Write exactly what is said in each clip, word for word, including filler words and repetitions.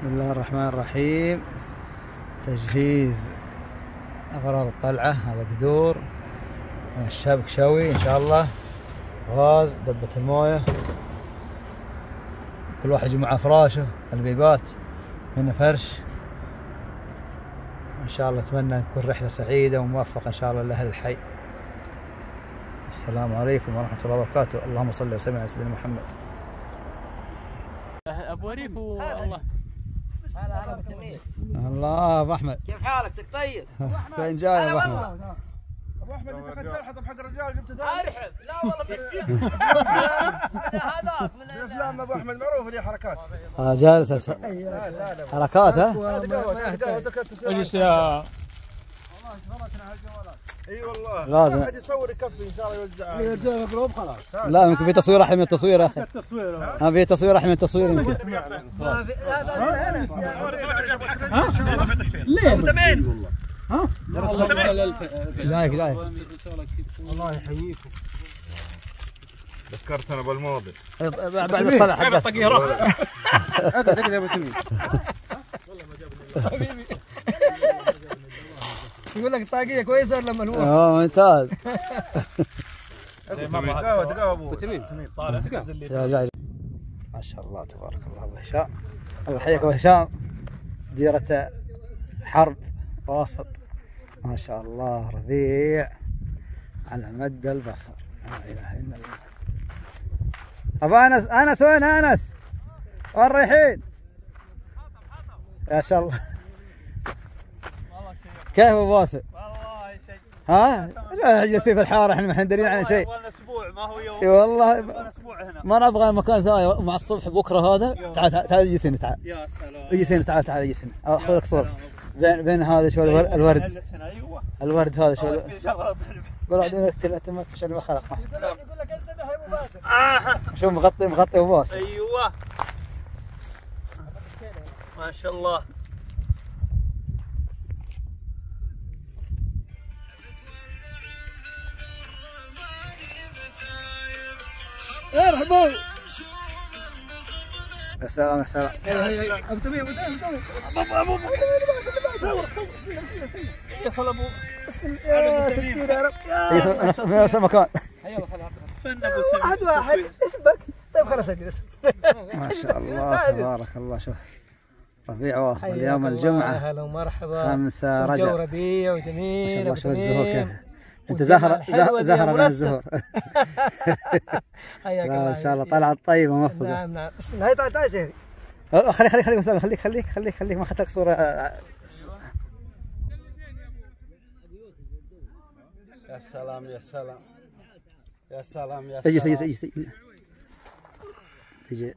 بسم الله الرحمن الرحيم. تجهيز أغراض الطلعة. هذا قدور، الشبك شوي إن شاء الله، غاز، دبة الموية، كل واحد يجي معه فراشه، البيبات، هنا فرش. إن شاء الله أتمنى تكون رحلة سعيدة وموفقة إن شاء الله لأهل الحي. السلام عليكم ورحمة الله وبركاته. اللهم صل وسلم على سيدنا محمد. ابو ريف والله. هلا هلا ابو تميم. الله ابو احمد، كيف حالك؟ سك طيب؟ فين جاي يا ابو احمد؟ ابو احمد انت اخذت الحطب حق الرجال جبته ثاني؟ ارحب. لا والله هذاك من افلام ابو احمد معروفه ذي حركات. اه جالس حركات. ها هذه قهوه هذه قهوه اجلس يا اي والله لازم احد يصور يكفي ان شاء الله يوزعها. رجال مقلوب خلاص. لا يمكن في تصوير احلى من التصوير يا اخي. التصوير ها في تصوير احلى من التصوير يمكن. ما في. ليه ابو تميم والله. ها جايك جايك. الله يحييكم. ذكرت انا بالماضي بعد الصلاه حقك. طقيره هذا تقدر ابو تميم. يقول لك طاقيه كويسه ولا ملوحه؟ اه ممتاز. قهوه قهوه ابو تميم. طالع يا جاي ما شاء الله تبارك الله. ابو هشام الله يحييك ابو هشام. ديرة حرب واسط ما شاء الله، ربيع على مد البصر. لا اله الا الله. ابو انس، انس وين انس؟ وين رايحين؟ يا شاء الله. كيف ابو باسل؟ والله شيء. ها؟ لا جالسين في الحاره احنا ما احنا دارين عن شيء. والله اسبوع ما هو يوم. اي والله اسبوع هنا. ما نبغى مكان ثاني مع الصبح بكره هذا. تعال تعال اجلس هنا تعال. يا سلام. اجلس هنا تعال تعال اجلس هنا. اخذ لك صورة. بين بين هذا شو الورد. ايوه. الورد هذا شو. ان شاء الله قول عندنا اقتل انت شو اللي ما خلق. يقول لك يقول لك انسدح يا ابو باسل. شو مغطي مغطي ابو باسل. ايوه ما شاء الله. ارحبوا. يا سلام يا سلام. ابو تميم ابو تميم ابو ابو صور صور يا خل ابو يا ستين يا رب. في نفس في نفس المكان. يلا خلها فن ابو واحد واحد. ايش بك؟ طيب خلاص اجلس. ما شاء الله تبارك الله. شوف ربيع واصل اليوم الجمعة. هلا ومرحبا. خمسة رجب. جو ربيع وجميل. ما شاء الله. شوف الزهور كيف. انت زهرة زهرة من الزهور. حياك لا الله. ان شاء الله طلعت طيبة موفقة. نعم نعم. بسم الله. تعال تعال سيدي. خليك خليك خليك اسامه خليك خليك خليك خليك ما اخذت لك صورة. يا سلام يا سلام يا سلام يا سلام. اجلس اجلس اجلس تجي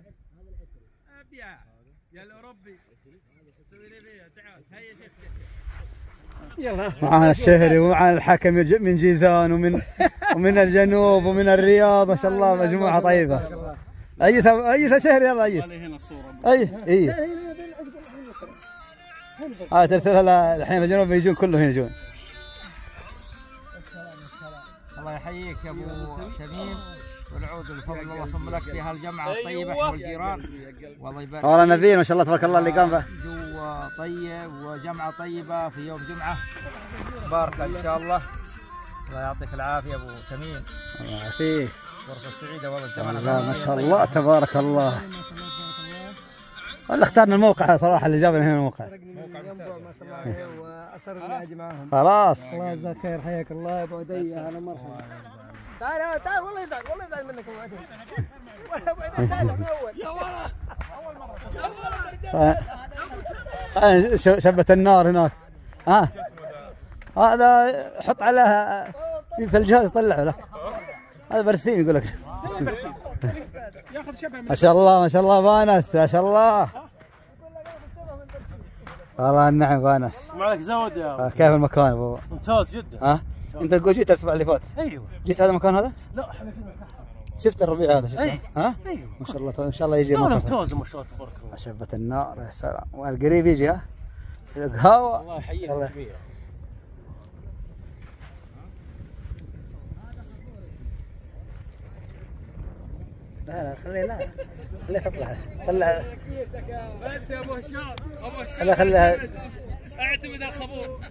يا الاوروبي سوي لي فيها. تعال هيا يلا. معانا الشهري ومعانا الحكم من جيزان ومن ومن الجنوب ومن الرياض. ما شاء الله مجموعة طيبة. اجلس اجلس شهري يلا اجلس. اي اي هاي ترسلها الحين الجنوب يجون كلهم هنا يجون. الله يحييك يا ابو تميم والعود بفضل الله ثم لك في هالجمعه الطيبه والجيران. والله يبارك. والله نبيل ما شاء الله تبارك الله اللي قام به. جو طيب وجمعه طيبه في يوم جمعه مباركه ان شاء الله. الله يعطيك العافيه ابو تميم. الله يعافيك. غرفه سعيده والله الجمعه. والله ما شاء الله تبارك الله. والله اخترنا الموقع صراحه اللي جابنا هنا الموقع. ما شاء الله واثر النادي معاهم. خلاص. الله يجزاك خير. حياك الله يا ابو عدي. اهلا مرحبا. تعال تعال والله يزعل والله يزعل منك ابو عدي. ولا ابو عدي سالم من اول. يا ولد اول مره. شبة النار هناك. ها هذا حط عليها في الجهاز يطلعه لك. هذا برسيم يقول لك. ما شاء الله ما شاء الله بانس ما شاء الله. والله النعم بانس. معك زود يا كيف المكان ابو؟ ممتاز جدا. ها انت تقول جيت الاسبوع اللي فات. ايوه جيت هذا المكان هذا؟ لا احنا في المكان. شفت الربيع هذا شفته؟ أيه. ها؟ ايوه ما شاء الله ان شاء الله يجي لا المكان. ممتاز ما شاء الله تبارك الله. شبة النار يا سلام. والقريب يجي ها؟ القهوة. الله يحييك يلا. كبير. لا لا خليه لا خليه تطلع خلها بس يا ابو هشام ابو هشام خلها خلها اعتمد على الخبور.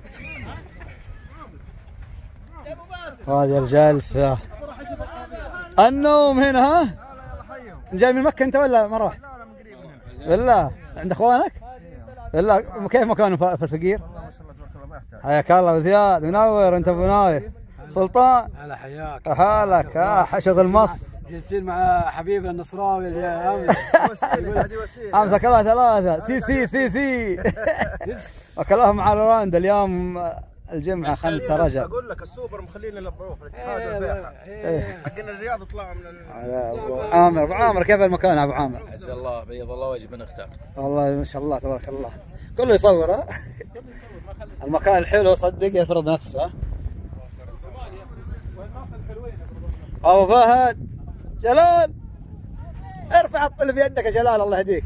هذه الجلسة النوم هنا. ها جاي من مكة انت ولا ما رحت؟ بالله عند اخوانك؟ بالله كيف مكانه في الفقير؟ حياك الله ابو زياد منور انت ابو نايف سلطان. هلا حياك. حالك اه شغل مص جالسين مع حبيبنا النصراوي اللي امس. امسك الله ثلاثة سي سي سي سي وكلهم مع روندا اليوم الجمعة خمسة رجب. اقول لك السوبر مخلينا للضيوف الاتحاد والبيحة حقنا الرياض طلعوا من ابو عامر. ابو عامر كيف المكان ابو عامر؟ عز الله بيض الله وجه بن اختار. والله ما شاء الله تبارك الله كله يصور. ها المكان الحلو صدق يفرض نفسه. ها ابو فهد جلال ارفع الطل بيدك يا جلال الله يهديك.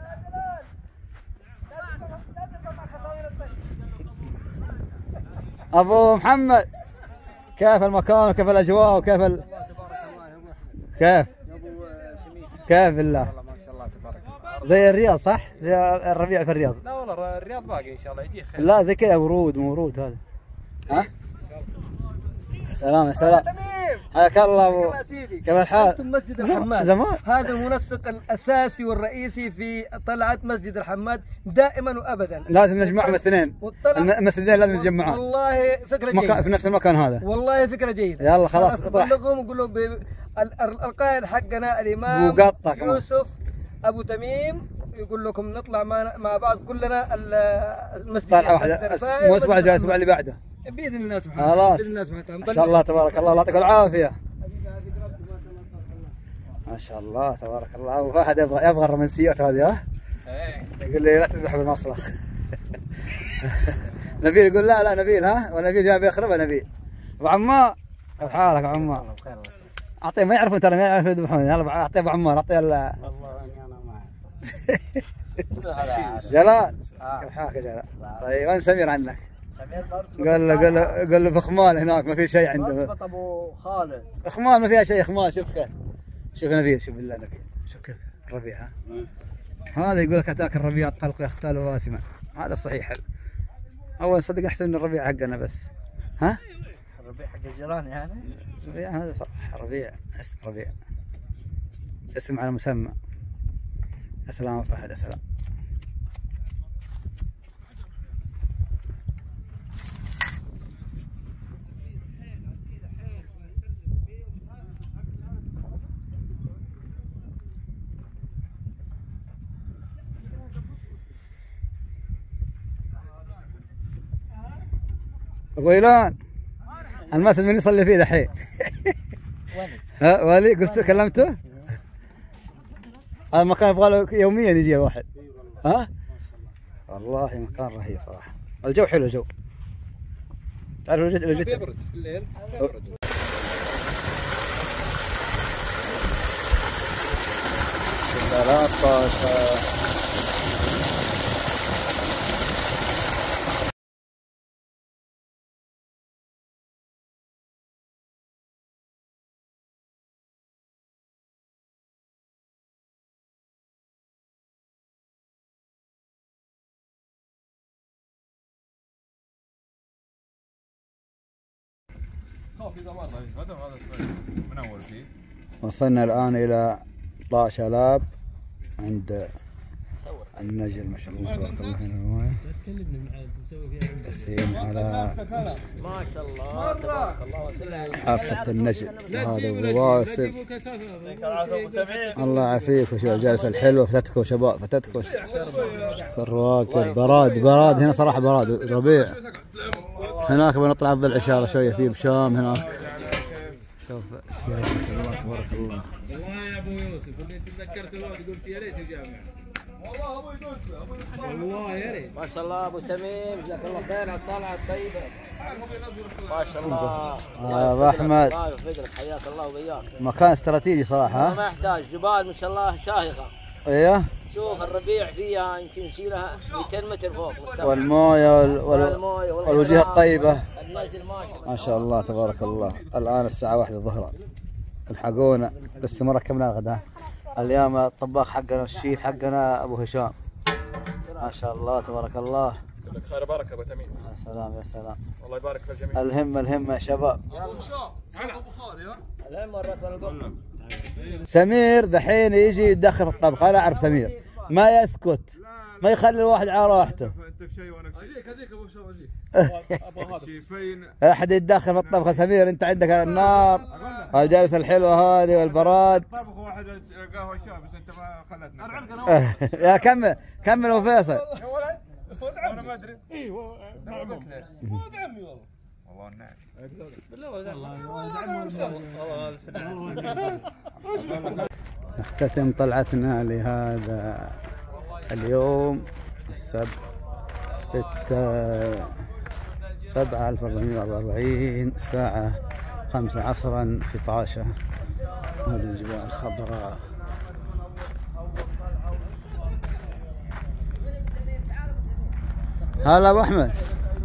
ابو محمد كيف المكان وكيف الاجواء وكيف ال... كيف كيف بالله زي الرياض صح؟ زي الربيع في الرياض. لا والله الرياض باقي ان شاء الله يجي خير. لا زي كذا ورود ورود هذا. ها؟ سلام يا سلام حياك الله ابو كيف الحال؟ انتم مسجد الحماد زمان هذا المنسق الاساسي والرئيسي في طلعه مسجد الحماد دائما وابدا. لازم نجمعهم الاثنين المسجدين لازم نجمعهم. والله فكره جيده مكان في نفس المكان هذا. والله فكره جيده. يلا خلاص اطرح. بلغهم وقول لهم القائد حقنا الامام مقطع يوسف ابو تميم يقول لكم نطلع مع بعض كلنا المسجد. طلعه واحده مو الاسبوع الجاي الاسبوع اللي بعده باذن الله سبحانه خلاص ما شاء الله تبارك الله الله يعطيك العافيه. ما شاء الله تبارك الله. ابو فهد يبغى يبغى الرومانسيات هذه. ها يقول لي لا تذبح بالمصلخ. نبيل يقول لا لا نبيل. ها ونبيل جاي بيخربها نبيل. ابو عمار كيف حالك ابو عمار؟ اعطيه ما يعرفون ترى ما يعرفون يذبحون. يلا اعطيه ابو عمار اعطيه ال جلال كيف حالك يا جلال؟ طيب وين سمير عنك؟ قال له قال له قال له في خمال هناك ما في شيء عنده. ابو خالد خمال ما فيها شيء خمال. شوف كيف شوف نبيل شوف بالله نبيل شوف كيف الربيع. ها هذا يقول لك اتاك الربيع الطلق يختال واسما. هذا صحيح. اول صدق احسن من الربيع حقنا بس. ها الربيع حق الجيران يعني. الربيع هذا صح ربيع اسم ربيع اسم على مسمى. السلام فهد السلام. ابو ايلان المسجد من يصلي فيه دحين. ها ولي قلت كلمته؟ هذا المكان يبغى له يوميا يجي واحد. ها؟ والله مكان رهيب صراحه. الجو حلو الجو. تعرف لو جيت لو جيت يبرد في الليل يبرد. ثلاثة عشر هذا هذا منور فيه. وصلنا الآن إلى طاش آلاف عند النجل ما شاء الله تبارك الله. هنا المويه جالسين على ما شاء الله تبارك الله حافة النجل. هذا ابو واسف الله يعافيك. وشوف جالس الحلوة فتتكو شباب فتتكو الرواكب براد براد هنا صراحة براد ربيع. هناك بنطلع ضد العشارة شوية في بشام هناك. شوف اشياء ما شاء الله تبارك الله. والله يا ابو يوسف اللي انت تذكرت الوقت قلت يا ريت الجامع. والله ابوي قلت والله يا ريت. ما شاء الله ابو تميم جزاك الله خير على الطلعه الطيبه. ما شاء الله. ابو احمد حياك الله وبياك. مكان استراتيجي صراحه. ما يحتاج جبال ما شاء الله شاهقه. ايوه شوف الربيع فيها يمكن نشيلها مئتين متر فوق. والمويه وال... وال... والوجيه الطيبه. النزل ما شاء الله ما شاء الله تبارك الله. الان الساعه واحدة الظهر الحقونا لسه ما ركبنا الغداء. اليوم الطباخ حقنا والشيف حقنا ابو هشام. ما شاء الله تبارك الله. يقول لك خير بركه ابو تميم. يا سلام يا سلام. الله يبارك في الجميع. الهمه الهمه يا شباب. ابو هشام ابو بخاري ها. الهم الراس القم. سمير دحين يجي يدخل في الطبخ. انا اعرف سمير ما يسكت ما يخلي الواحد على راحته. انت في شيء وانا في اجيك اجيك ابو هشام اجيك. ابغى هذا شيفين. احد يتدخل في الطبخ. سمير انت عندك النار والجلسه الحلوه هذه والبراد. طبخ واحد قهوه شاي بس انت ما خلتنا. يا كمل كمل ابو فيصل. انا ما ادري. ايوه نعم ولد عمي والله. والله النعم. بالله ولد عمي. نختتم طلعتنا لهذا اليوم السبت ستة سبعة ألف أربعمائة وأربعة وأربعين الساعة خمسة عصرا في طاشة. هذه الجبال الخضراء. هلا أبو أحمد.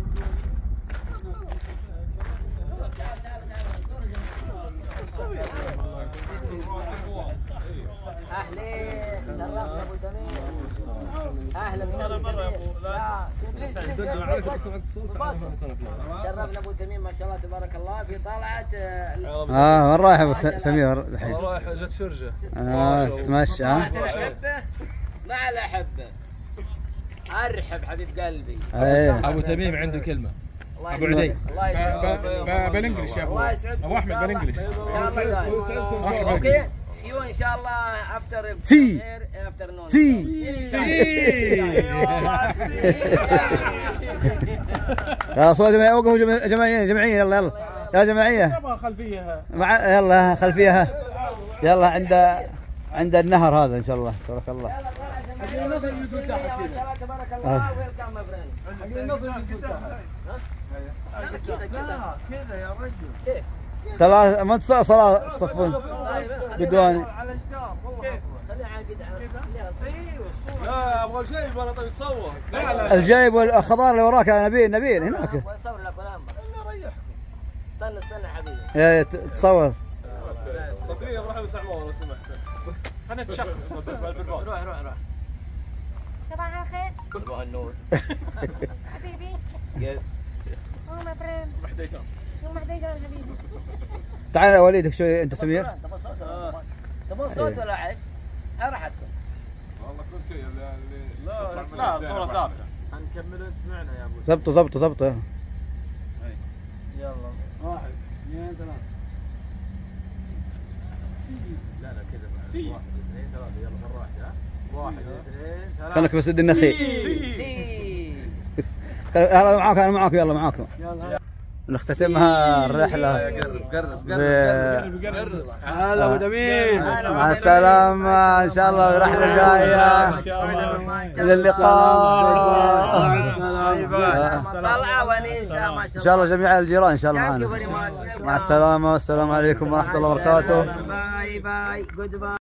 اهلين شرفنا ابو تميم. اهلا وسهلا برا شرفنا ابو تميم ما شاء الله تبارك الله في طلعه. اه وين رايح ابو سمير الحين؟ رايح جت فرجه. اه تمشى ها؟ الاحبه مع الاحبه. ارحب حبيب قلبي. ايوه ابو تميم عنده كلمه. الله ابو عدي. الله يسعدك. بالانجلش يا ابو الله يسعدك. ابو احمد بالانجلش. اوكي سيو ان شاء الله افتر سي افتر نون سي يا صوت جماعية. وقفوا جماعية جماعية. يلا يلا يا جماعية. خلفيه مع يلا خلفيها. يلا عند عند النهر هذا ان شاء الله تبارك الله. النصر ينزل تحت كذا تبارك الله. ويلكم ماي فريند. النصر ينزل تحت. كذا كذا كذا يا رجل. ثلاث ما تص- صلاة الصفون بدواني. على الجدار والله. خليه عاقد لا ابغى شيء يبغى طيب يتصور. الجايب والخضار اللي وراك يا نبيل. نبيل هناك. ويصور لك ولا استنى استنى حبيبي. يا ت- تصور. تقريبا راح يمسح عمر لو سمحت. خلينا نتشخص بالباص. روح روح روح. صباح الخير صباح النور. حبيبي. يس. هو ماي فريند محديشان. يوم حديجان حبيبي. تعال يا وليدك شوي انت سمير. تبغى صوت تبغى صوت ولا عيب؟ راحتكم. والله كل شيء اللي لا صورة ثابتة. هنكمل انت معنا يا ابو. زبطوا زبطوا زبطوا. يلا. واحد اثنين ثلاثة. لا لا كذا. سي. واحد اثنين ثلاثة يلا بالراحة ها. واحد اثنين ثلاثة. خليك بس ادي النخيل. سي. يلا معاك انا معاك يلا معاكم. نختتمها الرحلة. قرب ب- قرب. هلا ابو تميم. مع السلامة ان شاء الله رحلة جاية. للقاء. طلعة ونيسة ما ان شاء شاء الله جميع الجيران ان شاء الله الله. معنا. مع السلامة والسلام عليكم ورحمة الله وبركاته. باي باي جود باي.